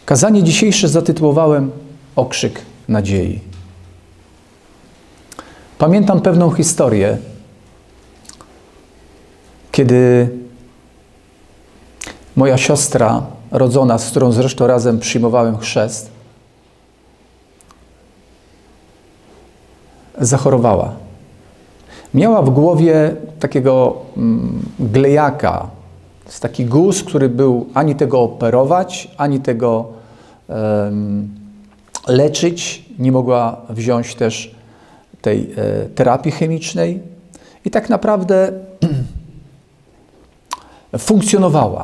Kazanie dzisiejsze zatytułowałem Okrzyk nadziei. Pamiętam pewną historię, kiedy moja siostra rodzona, z którą zresztą razem przyjmowałem chrzest, zachorowała. Miała w głowie takiego glejaka, taki guz, który był ani tego operować, ani tego leczyć. Nie mogła wziąć też tej terapii chemicznej i tak naprawdę funkcjonowała.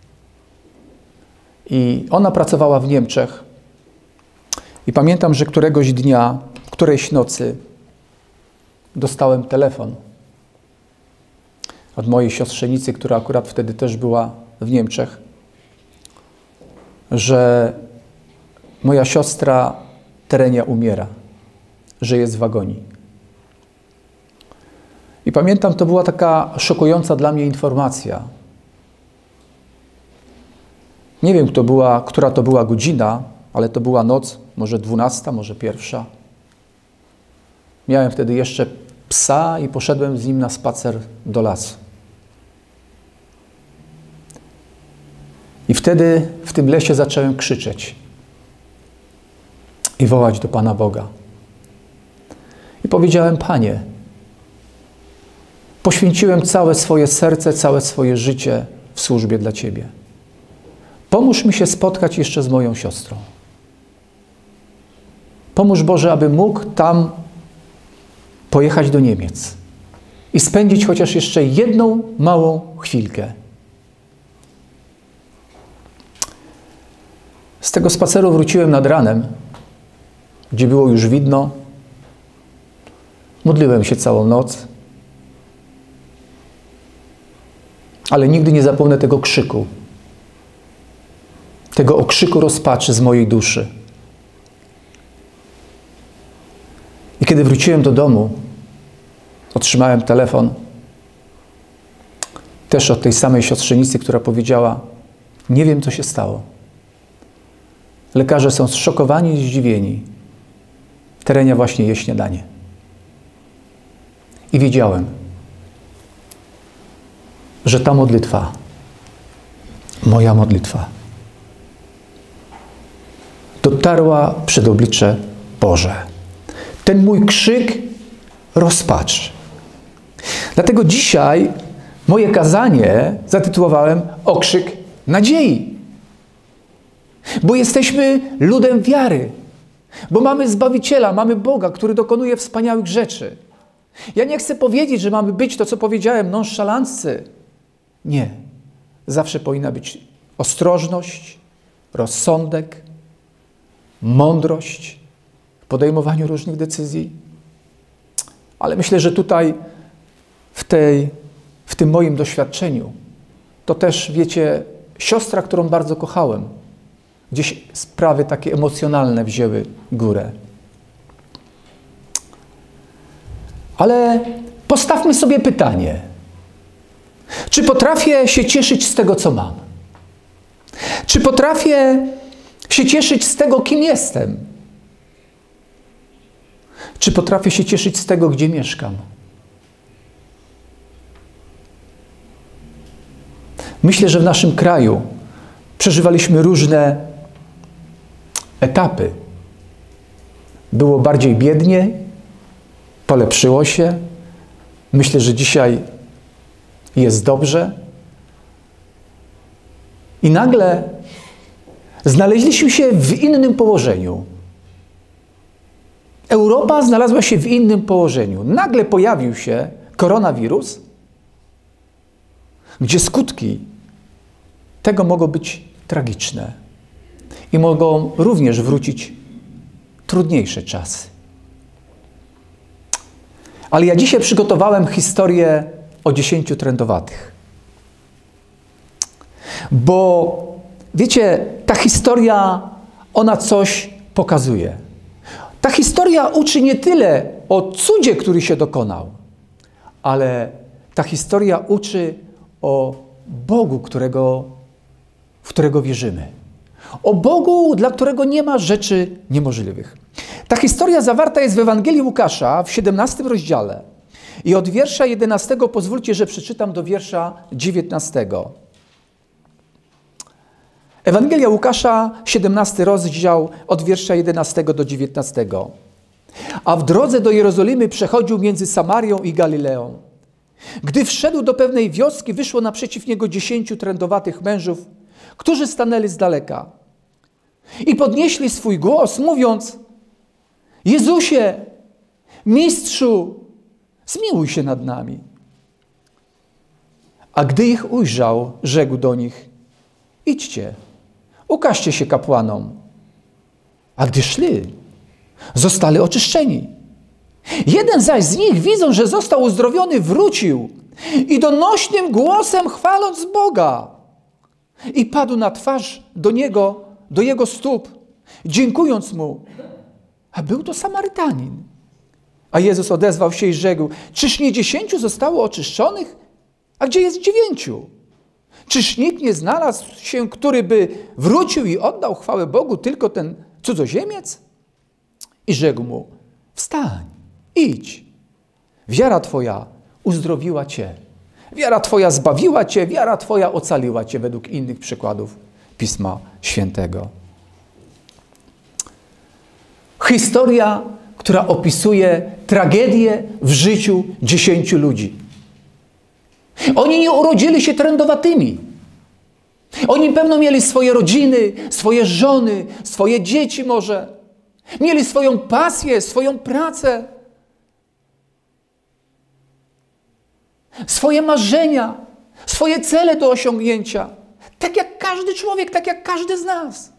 I ona pracowała w Niemczech i pamiętam, że któregoś dnia, którejś nocy dostałem telefon od mojej siostrzenicy, która akurat wtedy też była w Niemczech, że moja siostra Terenia umiera, że jest w agonii. I pamiętam, to była taka szokująca dla mnie informacja. Nie wiem, która to była godzina, ale to była noc, może 12, może 1. Miałem wtedy jeszcze psa i poszedłem z nim na spacer do lasu. I wtedy w tym lesie zacząłem krzyczeć i wołać do Pana Boga. I powiedziałem: Panie, poświęciłem całe swoje serce, całe swoje życie w służbie dla Ciebie. Pomóż mi się spotkać jeszcze z moją siostrą. Pomóż, Boże, aby mógł tam pojechać do Niemiec i spędzić chociaż jeszcze jedną małą chwilkę. Z tego spaceru wróciłem nad ranem, gdzie było już widno. Modliłem się całą noc, ale nigdy nie zapomnę tego krzyku, tego okrzyku rozpaczy z mojej duszy. I kiedy wróciłem do domu, otrzymałem telefon też od tej samej siostrzenicy, która powiedziała: nie wiem, co się stało. Lekarze są zszokowani i zdziwieni. Terenia właśnie je śniadanie. I wiedziałem, że ta modlitwa, moja modlitwa, dotarła przed oblicze Boże. Ten mój krzyk rozpaczy. Dlatego dzisiaj moje kazanie zatytułowałem Okrzyk nadziei. Bo jesteśmy ludem wiary. Bo mamy Zbawiciela, mamy Boga, który dokonuje wspaniałych rzeczy. Ja nie chcę powiedzieć, że mamy być to, co powiedziałem, nonszalanccy. Nie. Zawsze powinna być ostrożność, rozsądek, mądrość w podejmowaniu różnych decyzji. Ale myślę, że tutaj w tym moim doświadczeniu to też, wiecie, siostra, którą bardzo kochałem, gdzieś sprawy takie emocjonalne wzięły górę. Ale postawmy sobie pytanie. Czy potrafię się cieszyć z tego, co mam? Czy potrafię się cieszyć z tego, kim jestem? Czy potrafię się cieszyć z tego, gdzie mieszkam? Myślę, że w naszym kraju przeżywaliśmy różne etapy. Było bardziej biednie, polepszyło się. Myślę, że dzisiaj jest dobrze. I nagle znaleźliśmy się w innym położeniu. Europa znalazła się w innym położeniu. Nagle pojawił się koronawirus, gdzie skutki tego mogą być tragiczne i mogą również wrócić trudniejsze czasy. Ale ja dzisiaj przygotowałem historię o 10 trędowatych. Bo wiecie, ta historia, ona coś pokazuje. Ta historia uczy nie tyle o cudzie, który się dokonał, ale ta historia uczy o Bogu, w którego wierzymy. O Bogu, dla którego nie ma rzeczy niemożliwych. Ta historia zawarta jest w Ewangelii Łukasza w 17 rozdziale. I od wiersza 11 pozwólcie, że przeczytam do wiersza 19. Ewangelia Łukasza, 17 rozdział, od wiersza 11 do 19. A w drodze do Jerozolimy przechodził między Samarią i Galileą. Gdy wszedł do pewnej wioski, wyszło naprzeciw niego 10 trędowatych mężów, którzy stanęli z daleka. I podnieśli swój głos, mówiąc: Jezusie, Mistrzu, zmiłuj się nad nami. A gdy ich ujrzał, rzekł do nich: idźcie, ukażcie się kapłanom. A gdy szli, zostali oczyszczeni. Jeden zaś z nich, widząc, że został uzdrowiony, wrócił i donośnym głosem chwaląc Boga. I padł na twarz do niego, do jego stóp, dziękując mu. A był to Samarytanin. A Jezus odezwał się i rzekł: czyż nie 10 zostało oczyszczonych? A gdzie jest 9? Czyż nikt nie znalazł się, który by wrócił i oddał chwałę Bogu, tylko ten cudzoziemiec? I rzekł mu: wstań, idź. Wiara twoja uzdrowiła cię. Wiara twoja zbawiła cię, wiara twoja ocaliła cię, według innych przykładów Pisma Świętego. Historia, która opisuje tragedię w życiu 10 ludzi. Oni nie urodzili się trędowatymi. Oni pewno mieli swoje rodziny, swoje żony, swoje dzieci może. Mieli swoją pasję, swoją pracę. Swoje marzenia, swoje cele do osiągnięcia. Tak jak każdy człowiek, tak jak każdy z nas.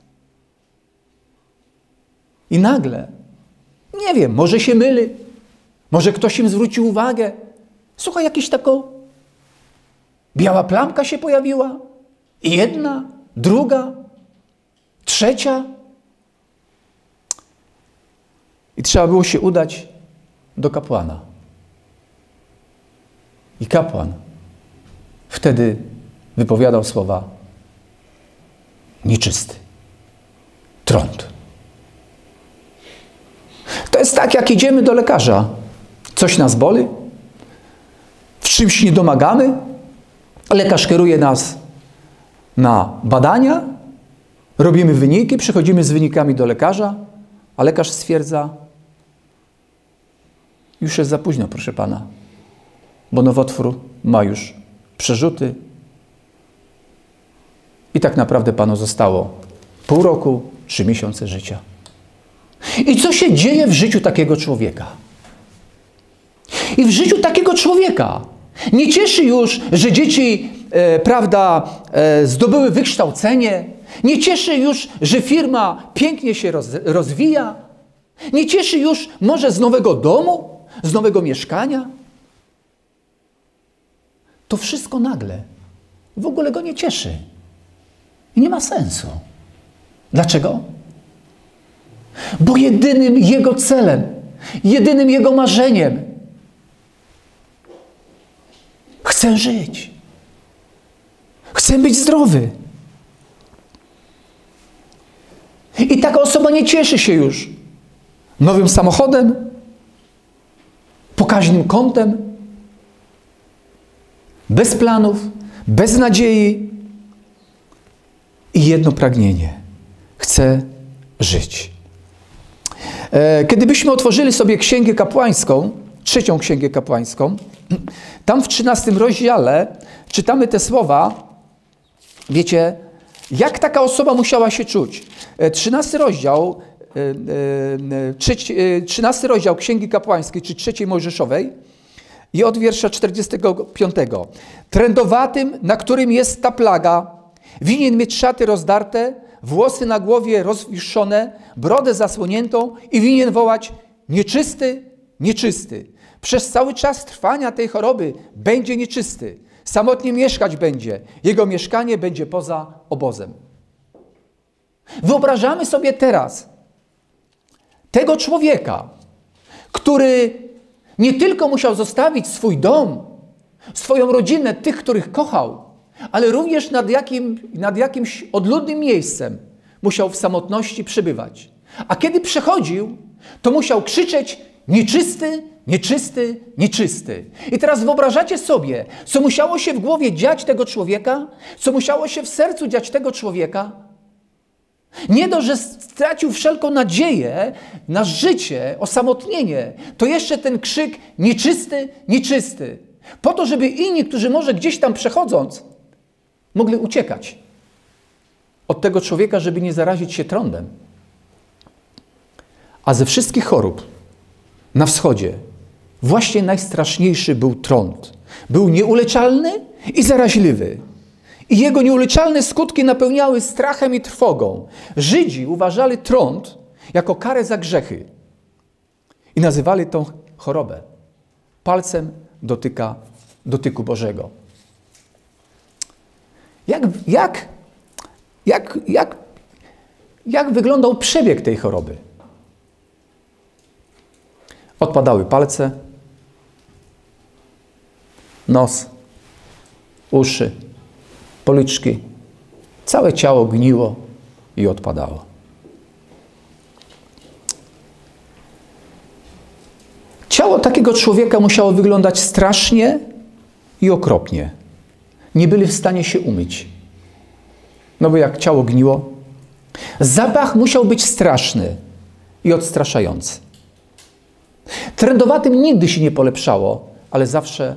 I nagle, nie wiem, może się myli, może ktoś im zwrócił uwagę. Słuchaj, jakaś taka biała plamka się pojawiła. I jedna, druga, trzecia. I trzeba było się udać do kapłana. I kapłan wtedy wypowiadał słowa: nieczysty, trąd. To jest tak, jak idziemy do lekarza. Coś nas boli, w czymś nie domagamy, lekarz kieruje nas na badania, robimy wyniki, przychodzimy z wynikami do lekarza, a lekarz stwierdza: już jest za późno, proszę pana, bo nowotwór ma już przerzuty i tak naprawdę panu zostało pół roku, 3 miesiące życia. I co się dzieje w życiu takiego człowieka? I w życiu takiego człowieka nie cieszy już, że dzieci, zdobyły wykształcenie. Nie cieszy już, że firma pięknie się rozwija. Nie cieszy już może z nowego domu, z nowego mieszkania. To wszystko nagle w ogóle go nie cieszy. I nie ma sensu. Dlaczego? Bo jedynym jego celem, jedynym jego marzeniem chcę żyć. Chcę być zdrowy. I taka osoba nie cieszy się już nowym samochodem, pokaźnym kątem, bez planów, bez nadziei i jedno pragnienie. Chcę żyć. Kiedy byśmy otworzyli sobie Księgę Kapłańską, 3. Księgę Kapłańską, tam w 13 rozdziale czytamy te słowa. Wiecie, jak taka osoba musiała się czuć? 13 rozdział Księgi Kapłańskiej, czy 3 Mojżeszowej i od wiersza 45. Trędowatym, na którym jest ta plaga, winien mieć szaty rozdarte, włosy na głowie rozwiszone, brodę zasłoniętą i winien wołać: nieczysty, nieczysty. Przez cały czas trwania tej choroby będzie nieczysty. Samotnie mieszkać będzie. Jego mieszkanie będzie poza obozem. Wyobrażamy sobie teraz tego człowieka, który nie tylko musiał zostawić swój dom, swoją rodzinę, tych, których kochał, ale również nad jakimś odludnym miejscem musiał w samotności przebywać. A kiedy przechodził, to musiał krzyczeć: nieczysty, nieczysty, nieczysty. I teraz wyobrażacie sobie, co musiało się w głowie dziać tego człowieka? Co musiało się w sercu dziać tego człowieka? Nie dość, że stracił wszelką nadzieję na życie, osamotnienie, to jeszcze ten krzyk: nieczysty, nieczysty. Po to, żeby inni, którzy może gdzieś tam przechodząc, mogli uciekać od tego człowieka, żeby nie zarazić się trądem. A ze wszystkich chorób na wschodzie właśnie najstraszniejszy był trąd. Był nieuleczalny i zaraźliwy. I jego nieuleczalne skutki napełniały strachem i trwogą. Żydzi uważali trąd jako karę za grzechy. I nazywali tą chorobę palcem dotyku Bożego. Jak wyglądał przebieg tej choroby? Odpadały palce, nos, uszy, policzki. Całe ciało gniło i odpadało. Ciało takiego człowieka musiało wyglądać strasznie i okropnie. Nie byli w stanie się umyć. No bo jak ciało gniło, zapach musiał być straszny i odstraszający. Trędowatym nigdy się nie polepszało, ale zawsze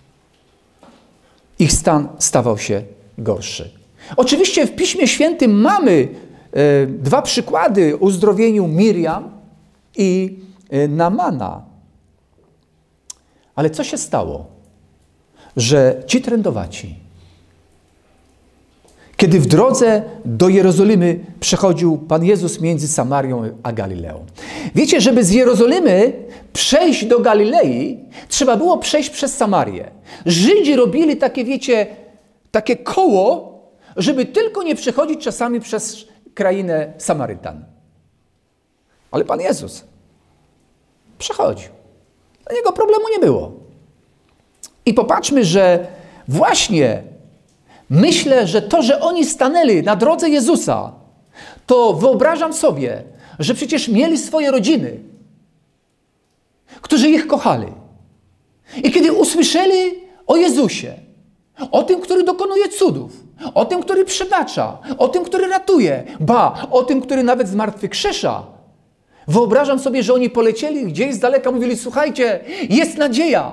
ich stan stawał się gorszy. Oczywiście w Piśmie Świętym mamy dwa przykłady uzdrowieniu Miriam i Naamana. Ale co się stało, że ci trędowaci, kiedy w drodze do Jerozolimy przechodził Pan Jezus między Samarią a Galileą. Wiecie, żeby z Jerozolimy przejść do Galilei, trzeba było przejść przez Samarię. Żydzi robili takie, wiecie, takie koło, żeby tylko nie przechodzić czasami przez krainę Samarytan. Ale Pan Jezus przechodził. Dla niego problemu nie było. I popatrzmy, że właśnie myślę, że to, że oni stanęli na drodze Jezusa, to wyobrażam sobie, że przecież mieli swoje rodziny, którzy ich kochali. I kiedy usłyszeli o Jezusie, o tym, który dokonuje cudów, o tym, który przebacza, o tym, który ratuje, o tym, który nawet zmartwychwskrzesza, wyobrażam sobie, że oni polecieli gdzieś z daleka, mówili: słuchajcie, jest nadzieja,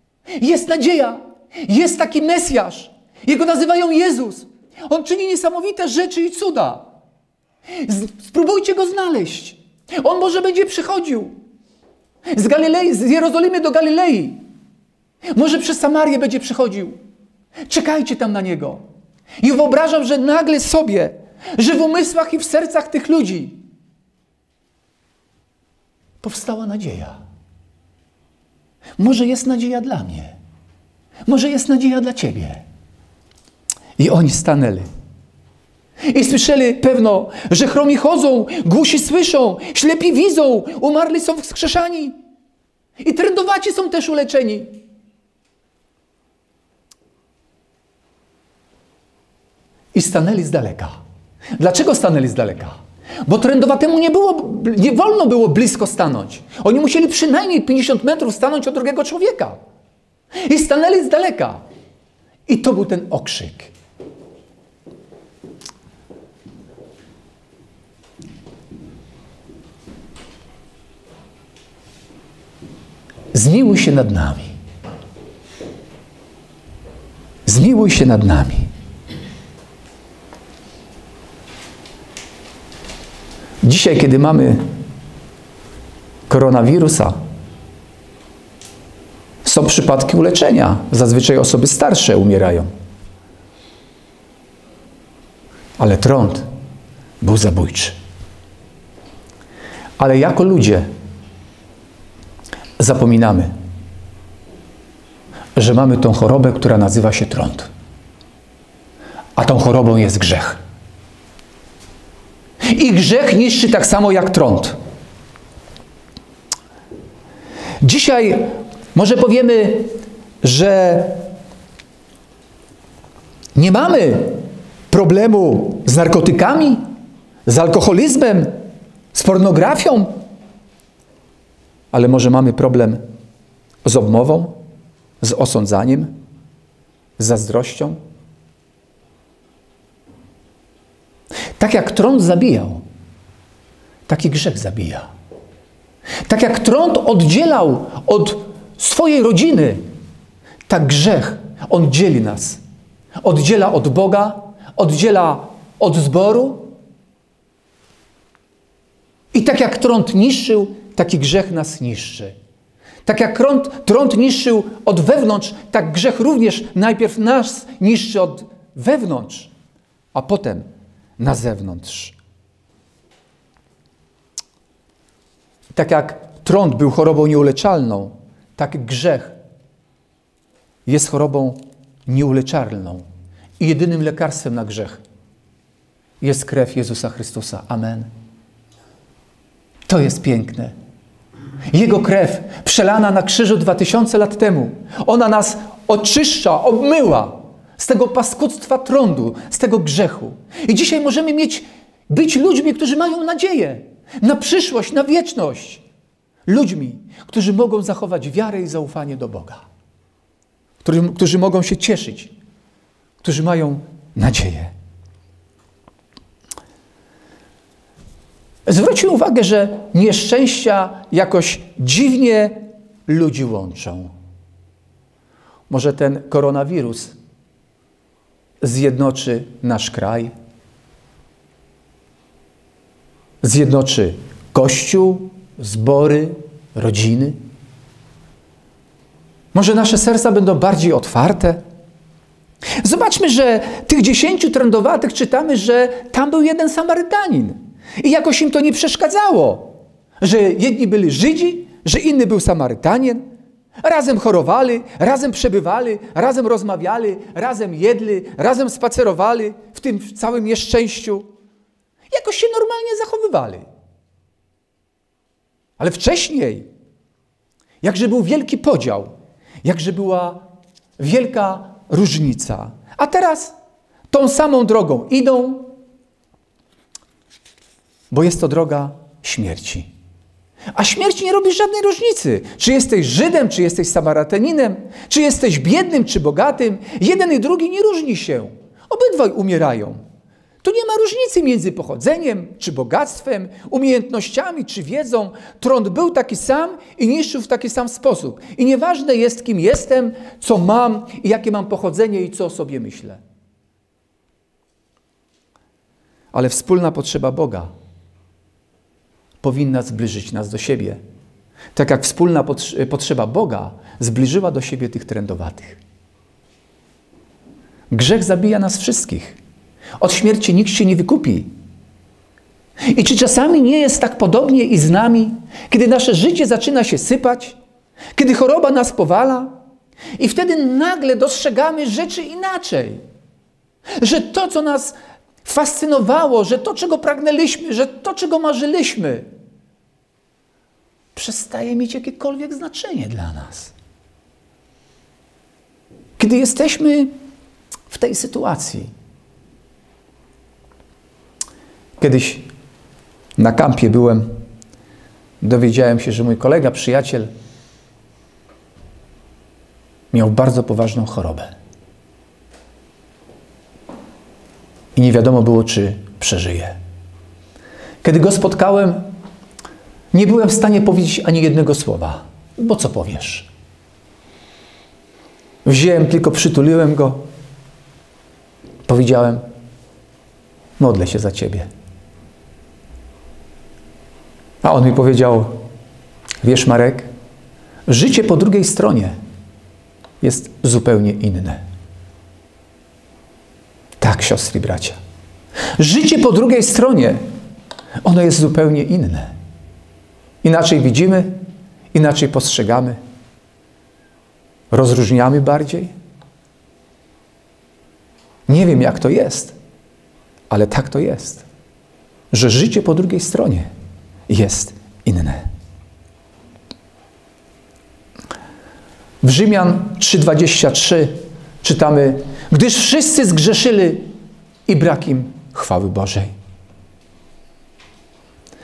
jest taki Mesjasz. Jego nazywają Jezus. On czyni niesamowite rzeczy i cuda. Spróbujcie Go znaleźć. On może będzie przychodził z Galilei, z Jerozolimy do Galilei. Może przez Samarię będzie przychodził. Czekajcie tam na Niego. I wyobrażam, że nagle sobie, że w umysłach i w sercach tych ludzi powstała nadzieja. Może jest nadzieja dla mnie. Może jest nadzieja dla Ciebie. I oni stanęli. I słyszeli pewno, że chromi chodzą, głusi słyszą, ślepi widzą, umarli są wskrzeszani. I trędowaci są też uleczeni. I stanęli z daleka. Dlaczego stanęli z daleka? Bo trędowatemu nie wolno było blisko stanąć. Oni musieli przynajmniej 50 metrów stanąć od drugiego człowieka. I stanęli z daleka. I to był ten okrzyk. Zmiłuj się nad nami. Zmiłuj się nad nami. Dzisiaj, kiedy mamy koronawirusa, są przypadki uleczenia. Zazwyczaj osoby starsze umierają. Ale trąd był zabójczy. Ale jako ludzie zapominamy, że mamy tą chorobę, która nazywa się trąd. A tą chorobą jest grzech. I grzech niszczy tak samo jak trąd. Dzisiaj może powiemy, że nie mamy problemu z narkotykami, z alkoholizmem, z pornografią. Ale może mamy problem z obmową, z osądzaniem, z zazdrością. Tak jak trąd zabijał, taki grzech zabija. Tak jak trąd oddzielał od swojej rodziny, tak grzech, on dzieli nas. Oddziela od Boga, oddziela od zboru. I tak jak trąd niszczył, taki grzech nas niszczy. Tak jak trąd niszczył od wewnątrz, tak grzech również najpierw nas niszczy od wewnątrz, a potem na zewnątrz. Tak jak trąd był chorobą nieuleczalną, tak grzech jest chorobą nieuleczalną. I jedynym lekarstwem na grzech jest krew Jezusa Chrystusa. Amen. To jest piękne. Jego krew przelana na krzyżu 2000 lat temu. Ona nas oczyszcza, obmyła z tego paskudztwa trądu, z tego grzechu. I dzisiaj możemy być ludźmi, którzy mają nadzieję na przyszłość, na wieczność. Ludźmi, którzy mogą zachować wiarę i zaufanie do Boga. Którzy mogą się cieszyć. Którzy mają nadzieję. Zwróćmy uwagę, że nieszczęścia jakoś dziwnie ludzi łączą. Może ten koronawirus zjednoczy nasz kraj, zjednoczy Kościół, zbory, rodziny. Może nasze serca będą bardziej otwarte. Zobaczmy, że tych 10 trędowatych czytamy, że tam był jeden Samarytanin. I jakoś im to nie przeszkadzało, że jedni byli Żydzi, że inny był Samarytanin. Razem chorowali, razem przebywali, razem rozmawiali, razem jedli, razem spacerowali w tym całym nieszczęściu. Jakoś się normalnie zachowywali. Ale wcześniej, jakże był wielki podział, jakże była wielka różnica. A teraz tą samą drogą idą, bo jest to droga śmierci. A śmierć nie robi żadnej różnicy. Czy jesteś Żydem, czy jesteś Samarytaninem, czy jesteś biednym, czy bogatym. Jeden i drugi nie różni się. Obydwaj umierają. Tu nie ma różnicy między pochodzeniem, czy bogactwem, umiejętnościami, czy wiedzą. Trąd był taki sam i niszczył w taki sam sposób. I nieważne jest, kim jestem, co mam i jakie mam pochodzenie i co o sobie myślę. Ale wspólna potrzeba Boga powinna zbliżyć nas do siebie. Tak jak wspólna potrzeba Boga zbliżyła do siebie tych trędowatych. Grzech zabija nas wszystkich. Od śmierci nikt się nie wykupi. I czy czasami nie jest tak podobnie i z nami, kiedy nasze życie zaczyna się sypać, kiedy choroba nas powala i wtedy nagle dostrzegamy rzeczy inaczej. Że to, co nas fascynowało, że to, czego pragnęliśmy, że to, czego marzyliśmy, przestaje mieć jakiekolwiek znaczenie dla nas. Kiedy jesteśmy w tej sytuacji. Kiedyś na kampie byłem, dowiedziałem się, że mój kolega, przyjaciel miał bardzo poważną chorobę. I nie wiadomo było, czy przeżyje. Kiedy go spotkałem, nie byłem w stanie powiedzieć ani jednego słowa. Bo co powiesz? Wziąłem, tylko przytuliłem go. Powiedziałem, modlę się za ciebie. A on mi powiedział, wiesz Marek, życie po drugiej stronie jest zupełnie inne. Tak, siostry i bracia. Życie po drugiej stronie, ono jest zupełnie inne. Inaczej widzimy, inaczej postrzegamy. Rozróżniamy bardziej. Nie wiem, jak to jest, ale tak to jest, że życie po drugiej stronie jest inne. W Rzymian 3:23 czytamy, gdyż wszyscy zgrzeszyli i brak im chwały Bożej.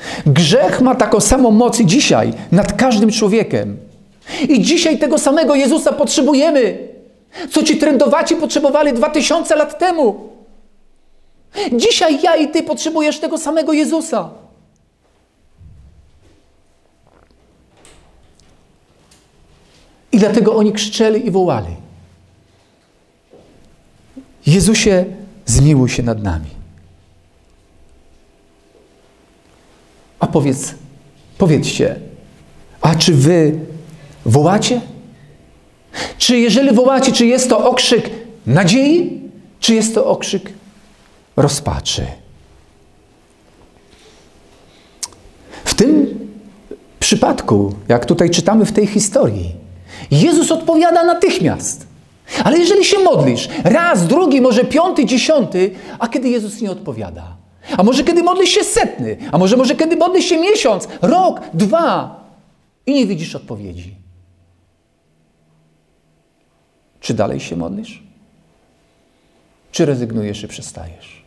Grzech ma taką samą moc i dzisiaj nad każdym człowiekiem. I dzisiaj tego samego Jezusa potrzebujemy, co ci trędowaci potrzebowali 2000 lat temu. Dzisiaj ja i ty potrzebujesz tego samego Jezusa. I dlatego oni krzyczeli i wołali: Jezusie, zmiłuj się nad nami. A powiedzcie, a czy wy wołacie? Czy jeżeli wołacie, czy jest to okrzyk nadziei, czy jest to okrzyk rozpaczy? W tym przypadku, jak tutaj czytamy w tej historii, Jezus odpowiada natychmiast. Ale jeżeli się modlisz raz, drugi, może 5., 10., a kiedy Jezus nie odpowiada? A może kiedy modlisz się 100, a może kiedy modlisz się miesiąc, rok, 2 i nie widzisz odpowiedzi? Czy dalej się modlisz? Czy rezygnujesz i przestajesz?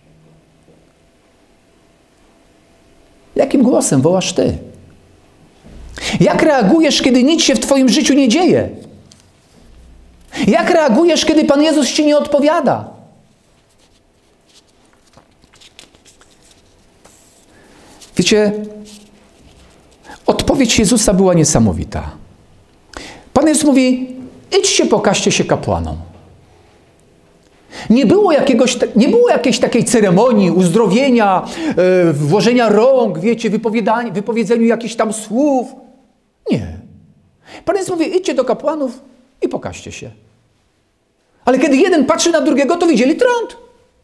Jakim głosem wołasz ty? Jak reagujesz, kiedy nic się w twoim życiu nie dzieje? Jak reagujesz, kiedy Pan Jezus ci nie odpowiada? Wiecie, odpowiedź Jezusa była niesamowita. Pan Jezus mówi: idźcie, pokażcie się kapłanom. Nie było jakiejś takiej ceremonii uzdrowienia, włożenia rąk, wiecie, wypowiedzeniu jakichś tam słów. Nie. Pan Jezus mówi: idźcie do kapłanów i pokażcie się. Ale kiedy jeden patrzy na drugiego, to widzieli trąd.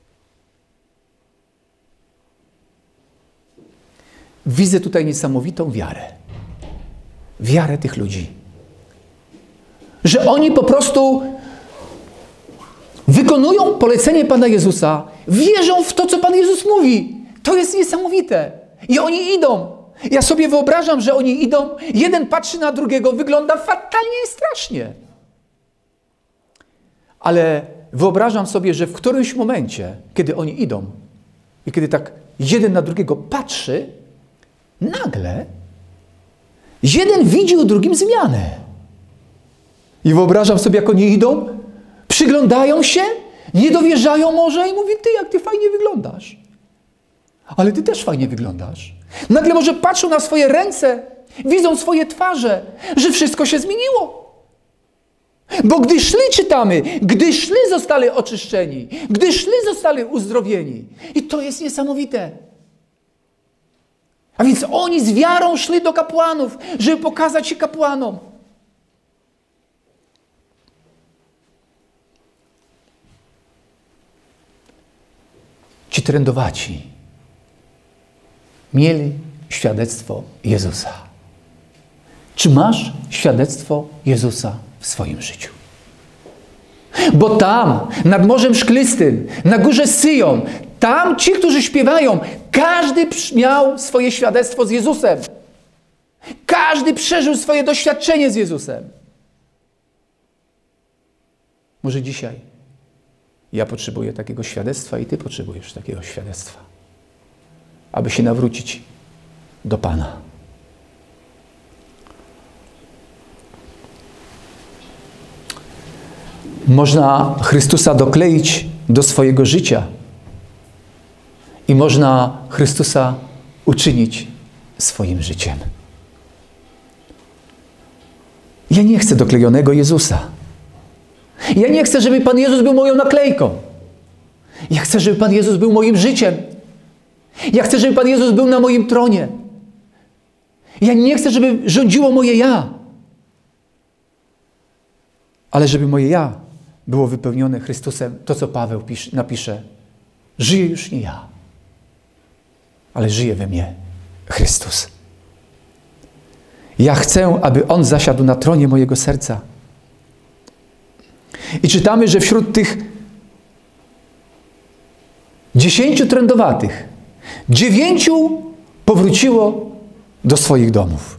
Widzę tutaj niesamowitą wiarę. Wiarę tych ludzi. Że oni po prostu wykonują polecenie Pana Jezusa, wierzą w to, co Pan Jezus mówi. To jest niesamowite. I oni idą. Ja sobie wyobrażam, że oni idą, jeden patrzy na drugiego, wygląda fatalnie i strasznie. Ale wyobrażam sobie, że w którymś momencie, kiedy oni idą i kiedy tak jeden na drugiego patrzy, nagle jeden widzi u drugim zmianę. I wyobrażam sobie, jak oni idą, przyglądają się, nie dowierzają może i mówi: ty, jak ty fajnie wyglądasz. Ale ty też fajnie wyglądasz. Nagle może patrzą na swoje ręce, widzą swoje twarze, że wszystko się zmieniło. Bo gdy szli, czytamy, gdy szli, zostali oczyszczeni, gdy szli, zostali uzdrowieni. I to jest niesamowite. A więc oni z wiarą szli do kapłanów, żeby pokazać się kapłanom. Ci trędowaci mieli świadectwo Jezusa. Czy masz świadectwo Jezusa w swoim życiu? Bo tam, nad Morzem Szklistym, na górze Syjon, tam ci, którzy śpiewają, każdy miał swoje świadectwo z Jezusem. Każdy przeżył swoje doświadczenie z Jezusem. Może dzisiaj ja potrzebuję takiego świadectwa i ty potrzebujesz takiego świadectwa, aby się nawrócić do Pana. Można Chrystusa dokleić do swojego życia i można Chrystusa uczynić swoim życiem. Ja nie chcę doklejonego Jezusa. Ja nie chcę, żeby Pan Jezus był moją naklejką. Ja chcę, żeby Pan Jezus był moim życiem. Ja chcę, żeby Pan Jezus był na moim tronie. Ja nie chcę, żeby rządziło moje ja. Ale żeby moje ja było wypełnione Chrystusem, to co Paweł napisze: żyję już nie ja, ale żyje we mnie Chrystus. Ja chcę, aby On zasiadł na tronie mojego serca. I czytamy, że wśród tych 10 trędowatych 9 powróciło do swoich domów.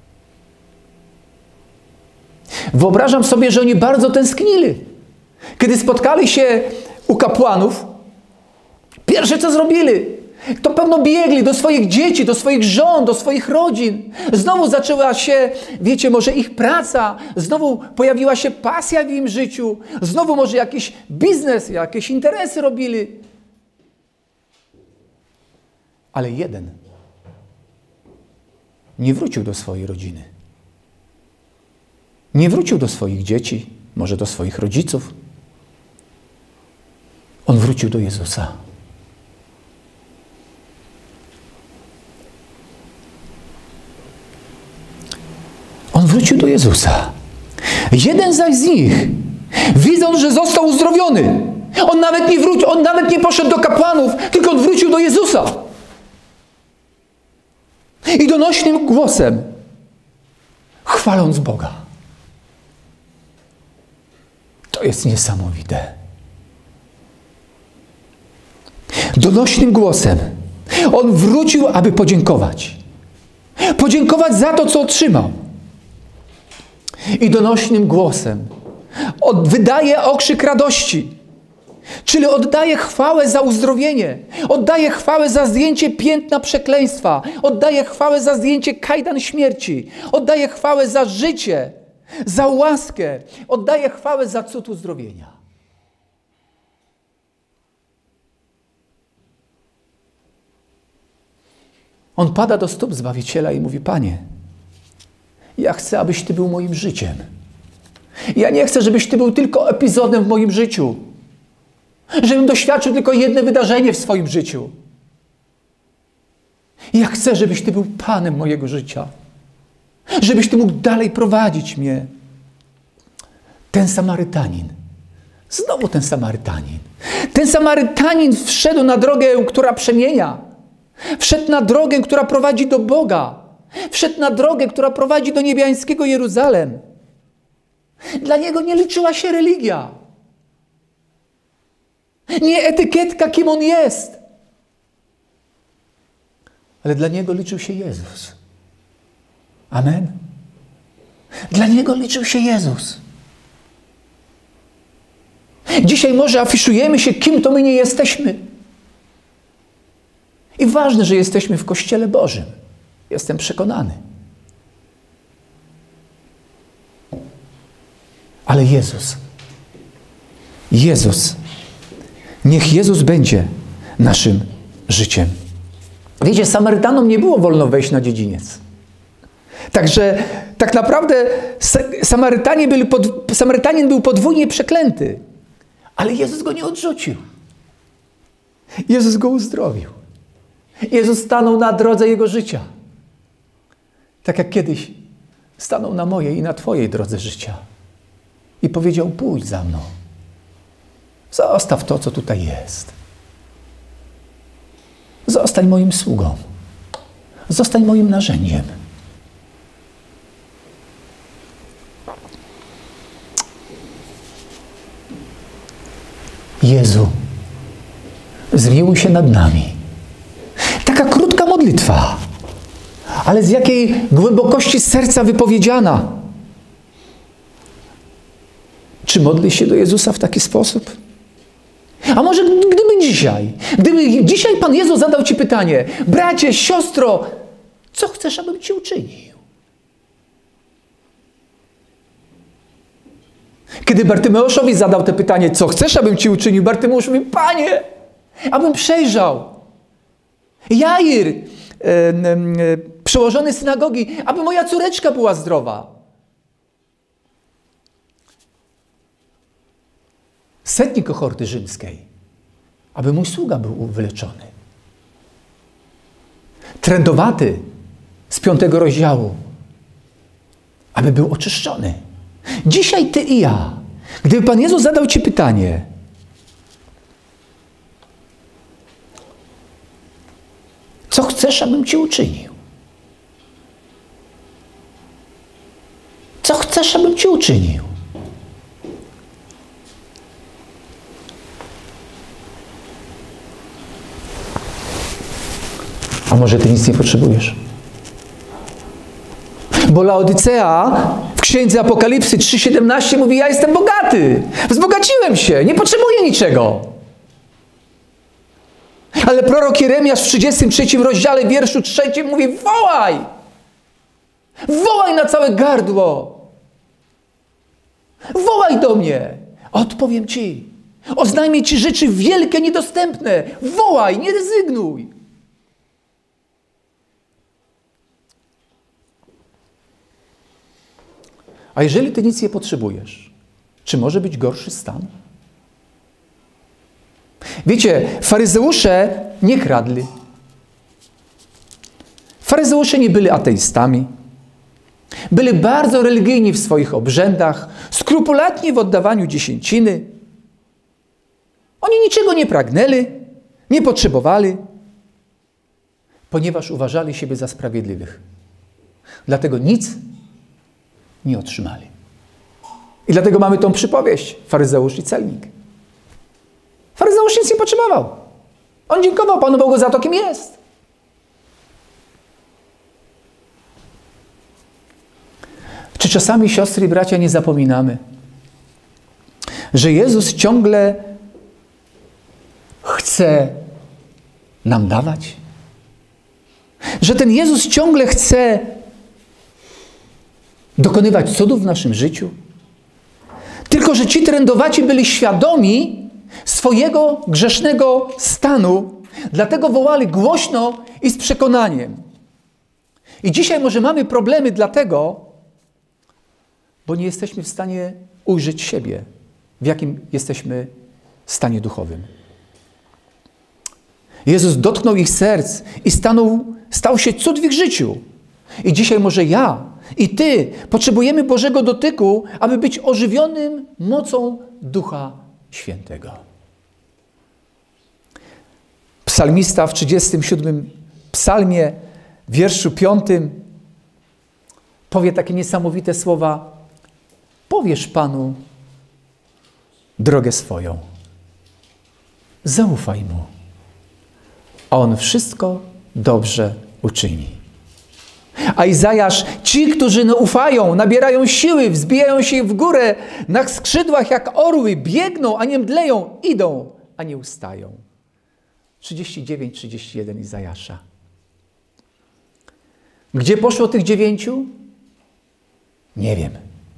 Wyobrażam sobie, że oni bardzo tęsknili. Kiedy spotkali się u kapłanów, pierwsze co zrobili, to pewno biegli do swoich dzieci, do swoich żon, do swoich rodzin. Znowu zaczęła się, wiecie, może ich praca, znowu pojawiła się pasja w im życiu, znowu może jakiś biznes, jakieś interesy robili. Ale jeden nie wrócił do swojej rodziny. Nie wrócił do swoich dzieci, może do swoich rodziców. On wrócił do Jezusa. On wrócił do Jezusa. Jeden zaś z nich, widząc, że został uzdrowiony, on nawet nie wrócił, on nawet nie poszedł do kapłanów, tylko on wrócił do Jezusa. I donośnym głosem, chwaląc Boga. To jest niesamowite. Donośnym głosem on wrócił, aby podziękować. Podziękować za to, co otrzymał. I donośnym głosem wydaje okrzyk radości. Czyli oddaje chwałę za uzdrowienie. Oddaje chwałę za zdjęcie piętna przekleństwa. Oddaje chwałę za zdjęcie kajdan śmierci. Oddaje chwałę za życie, za łaskę. Oddaje chwałę za cud uzdrowienia. On pada do stóp Zbawiciela i mówi: Panie, ja chcę, abyś Ty był moim życiem. Ja nie chcę, żebyś Ty był tylko epizodem w moim życiu. Żebym doświadczył tylko jedno wydarzenie w swoim życiu. Ja chcę, żebyś Ty był Panem mojego życia. Żebyś Ty mógł dalej prowadzić mnie. Ten Samarytanin. Znowu ten Samarytanin. Ten Samarytanin wszedł na drogę, która przemienia. Wszedł na drogę, która prowadzi do Boga. Wszedł na drogę, która prowadzi do niebiańskiego Jeruzalem. Dla niego nie liczyła się religia. Nie etykietka, kim on jest. Ale dla niego liczył się Jezus. Amen. Dla niego liczył się Jezus. Dzisiaj może afiszujemy się, kim to my nie jesteśmy. I ważne, że jesteśmy w Kościele Bożym. Jestem przekonany. Ale Jezus, niech Jezus będzie naszym życiem. Wiecie, Samarytanom nie było wolno wejść na dziedziniec. Także tak naprawdę Samarytanin był podwójnie przeklęty. Ale Jezus go nie odrzucił. Jezus go uzdrowił. Jezus stanął na drodze jego życia. Tak jak kiedyś stanął na mojej i na Twojej drodze życia. I powiedział: pójdź za mną. Zostaw to, co tutaj jest. Zostań moim sługą. Zostań moim narzędziem. Jezu, zmiłuj się nad nami. Taka krótka modlitwa, ale z jakiej głębokości serca wypowiedziana. Czy modlisz się do Jezusa w taki sposób? A może gdyby dzisiaj Pan Jezus zadał Ci pytanie: bracie, siostro, co chcesz, abym Ci uczynił? Kiedy Bartymeuszowi zadał to pytanie: co chcesz, abym Ci uczynił? Bartymeusz mówi: Panie, abym przejrzał. Jair, przełożony synagogi, aby moja córeczka była zdrowa. Setnik kohorty rzymskiej, aby mój sługa był wyleczony. Trędowaty z 5 rozdziału, aby był oczyszczony. Dzisiaj Ty i ja, gdyby Pan Jezus zadał Ci pytanie: co chcesz, abym Ci uczynił? Co chcesz, abym Ci uczynił? A może Ty nic nie potrzebujesz? Bo Laodycea w Księdze Apokalipsy 3:17 mówi: ja jestem bogaty, wzbogaciłem się, nie potrzebuję niczego. Ale prorok Jeremiasz w 33 rozdziale, wierszu 3 mówi: wołaj! Wołaj na całe gardło! Wołaj do mnie! Odpowiem ci. Oznajmię ci rzeczy wielkie, niedostępne. Wołaj, nie rezygnuj. A jeżeli ty nic nie potrzebujesz, czy może być gorszy stan? Wiecie, faryzeusze nie kradli. Faryzeusze nie byli ateistami. Byli bardzo religijni w swoich obrzędach, skrupulatni w oddawaniu dziesięciny. Oni niczego nie pragnęli, nie potrzebowali, ponieważ uważali siebie za sprawiedliwych. Dlatego nic nie otrzymali. I dlatego mamy tą przypowieść: faryzeusz i celnik. Faryzeusz nic nie potrzebował. On dziękował Panu Bogu za to, kim jest. Czy czasami, siostry i bracia, nie zapominamy, że Jezus ciągle chce nam dawać? Że ten Jezus ciągle chce dokonywać cudów w naszym życiu? Tylko że ci trędowaci byli świadomi swojego grzesznego stanu, dlatego wołali głośno i z przekonaniem. I dzisiaj może mamy problemy dlatego, bo nie jesteśmy w stanie ujrzeć siebie, w jakim jesteśmy stanie duchowym. Jezus dotknął ich serc i stał się cud w ich życiu. I dzisiaj może ja i ty potrzebujemy Bożego dotyku, aby być ożywionym mocą Ducha Świętego. Psalmista w 37 psalmie, wierszu 5 powie takie niesamowite słowa: powiesz Panu drogę swoją, zaufaj Mu, a On wszystko dobrze uczyni. A Izajasz: ci, którzy ufają, nabierają siły, wzbijają się w górę, na skrzydłach jak orły, biegną, a nie mdleją, idą, a nie ustają. 39-31 Izajasza. Gdzie poszło tych 9? Nie wiem.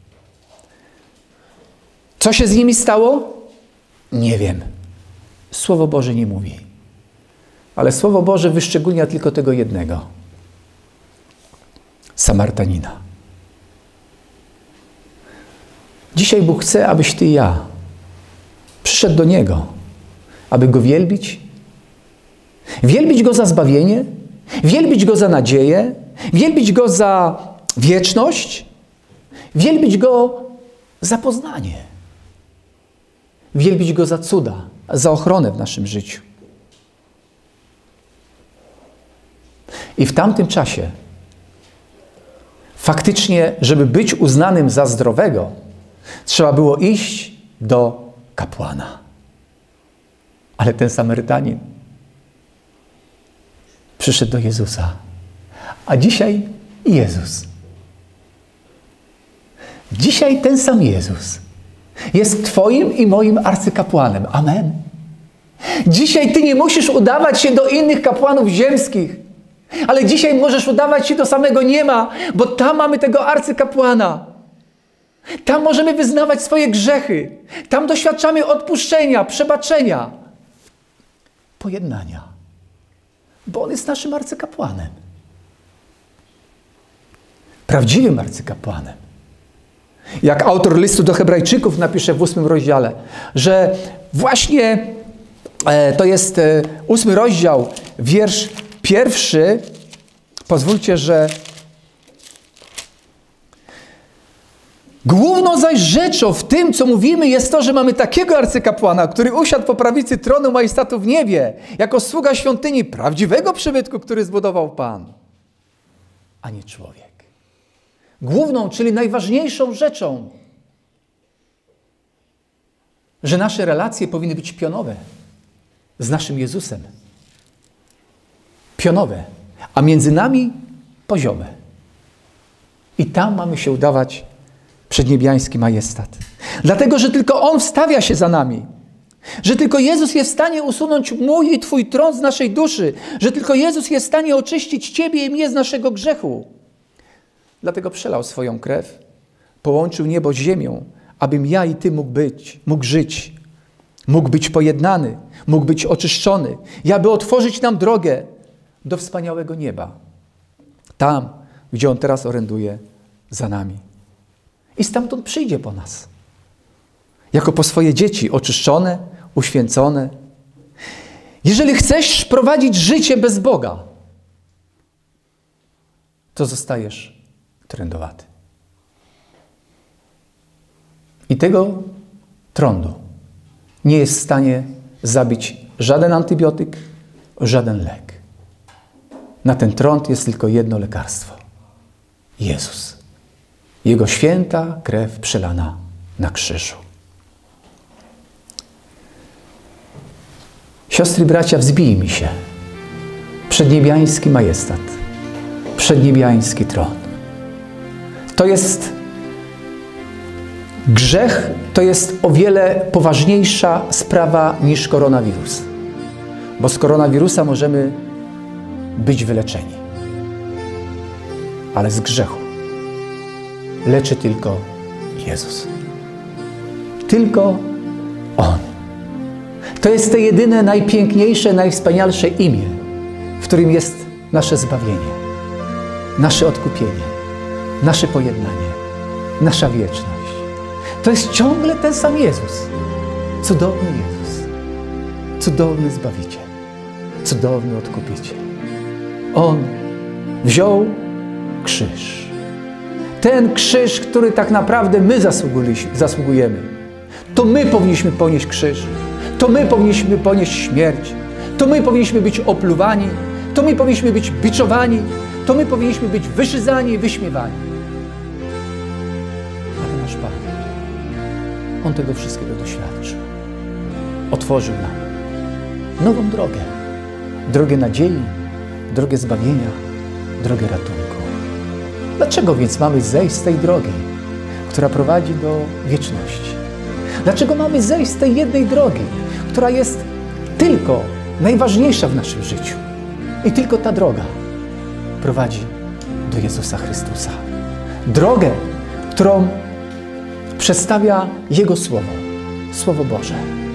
Co się z nimi stało? Nie wiem. Słowo Boże nie mówi. Ale Słowo Boże wyszczególnia tylko tego jednego. Samarytanina. Dzisiaj Bóg chce, abyś ty i ja przyszedł do Niego, aby Go wielbić. Wielbić Go za zbawienie, wielbić Go za nadzieję, wielbić Go za wieczność, wielbić Go za poznanie, wielbić Go za cuda, za ochronę w naszym życiu. I w tamtym czasie faktycznie, żeby być uznanym za zdrowego, trzeba było iść do kapłana. Ale ten Samarytanin przyszedł do Jezusa. A dzisiaj Jezus. Dzisiaj ten sam Jezus jest Twoim i moim arcykapłanem. Amen. Dzisiaj Ty nie musisz udawać się do innych kapłanów ziemskich, ale dzisiaj możesz udawać się do samego nieba, bo tam mamy tego arcykapłana. Tam możemy wyznawać swoje grzechy. Tam doświadczamy odpuszczenia, przebaczenia, pojednania. Bo On jest naszym arcykapłanem. Prawdziwym arcykapłanem. Jak autor listu do Hebrajczyków napisze w 8 rozdziale, że właśnie to jest 8 rozdział, wiersz 1. Pozwólcie, że główną zaś rzeczą w tym, co mówimy, jest to, że mamy takiego arcykapłana, który usiadł po prawicy tronu majestatu w niebie, jako sługa świątyni prawdziwego przybytku, który zbudował Pan, a nie człowiek. Główną, czyli najważniejszą rzeczą, że nasze relacje powinny być pionowe z naszym Jezusem. Pionowe, a między nami poziome. I tam mamy się udawać przed niebiański majestat. Dlatego, że tylko On wstawia się za nami. Że tylko Jezus jest w stanie usunąć mój i Twój trąd z naszej duszy. Że tylko Jezus jest w stanie oczyścić Ciebie i mnie z naszego grzechu. Dlatego przelał swoją krew, połączył niebo z ziemią, abym ja i Ty mógł żyć, mógł być pojednany, mógł być oczyszczony, i aby otworzyć nam drogę do wspaniałego nieba. Tam, gdzie On teraz oręduje za nami. I stamtąd przyjdzie po nas. Jako po swoje dzieci, oczyszczone, uświęcone. Jeżeli chcesz prowadzić życie bez Boga, to zostajesz trędowaty. I tego trądu nie jest w stanie zabić żaden antybiotyk, żaden lek. Na ten trąd jest tylko jedno lekarstwo. Jezus. Jego święta krew przelana na krzyżu. Siostry i bracia, wzbijmy się przed niebiański majestat, przed niebiański tron. To jest grzech, to jest o wiele poważniejsza sprawa niż koronawirus. Bo z koronawirusa możemy być wyleczeni. Ale z grzechu leczy tylko Jezus. Tylko On. To jest to jedyne, najpiękniejsze, najwspanialsze imię, w którym jest nasze zbawienie, nasze odkupienie, nasze pojednanie, nasza wieczność. To jest ciągle ten sam Jezus. Cudowny Jezus. Cudowny Zbawiciel. Cudowny Odkupiciel. On wziął krzyż. Ten krzyż, który tak naprawdę my zasługujemy. To my powinniśmy ponieść krzyż. To my powinniśmy ponieść śmierć. To my powinniśmy być opluwani. To my powinniśmy być biczowani. To my powinniśmy być wyszydzani i wyśmiewani. Ale nasz Pan, On tego wszystkiego doświadczył. Otworzył nam nową drogę. Drogę nadziei, drogę zbawienia, drogę ratunku. Dlaczego więc mamy zejść z tej drogi, która prowadzi do wieczności? Dlaczego mamy zejść z tej jednej drogi, która jest tylko najważniejsza w naszym życiu? I tylko ta droga prowadzi do Jezusa Chrystusa. Drogę, którą przedstawia Jego Słowo, Słowo Boże.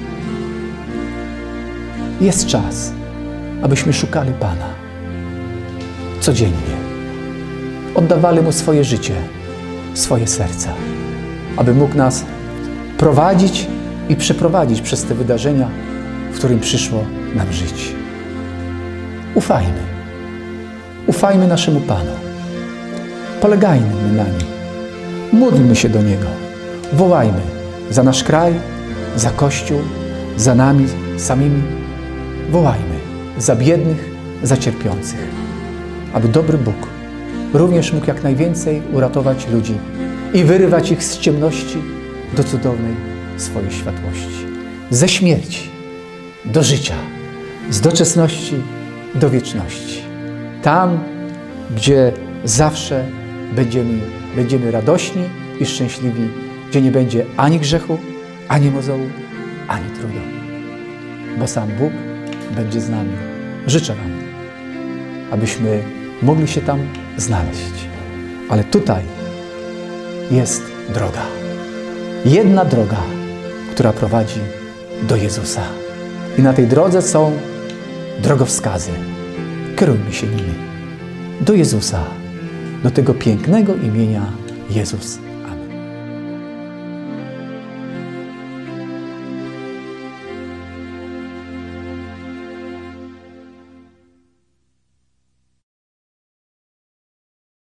Jest czas, abyśmy szukali Pana codziennie. Oddawali Mu swoje życie, swoje serca, aby mógł nas prowadzić i przeprowadzić przez te wydarzenia, w którym przyszło nam żyć. Ufajmy. Ufajmy naszemu Panu. Polegajmy na Nim. Módlmy się do Niego. Wołajmy za nasz kraj, za Kościół, za nami samymi. Wołajmy za biednych, za cierpiących, aby dobry Bóg również mógł jak najwięcej uratować ludzi i wyrywać ich z ciemności do cudownej swojej światłości. Ze śmierci do życia, z doczesności do wieczności. Tam, gdzie zawsze będziemy radośni i szczęśliwi, gdzie nie będzie ani grzechu, ani mozołu, ani trudu. Bo sam Bóg będzie z nami. Życzę Wam, abyśmy mogli się tam znaleźć. Ale tutaj jest droga. Jedna droga, która prowadzi do Jezusa. I na tej drodze są drogowskazy. Kierujmy się nimi do Jezusa, do tego pięknego imienia Jezus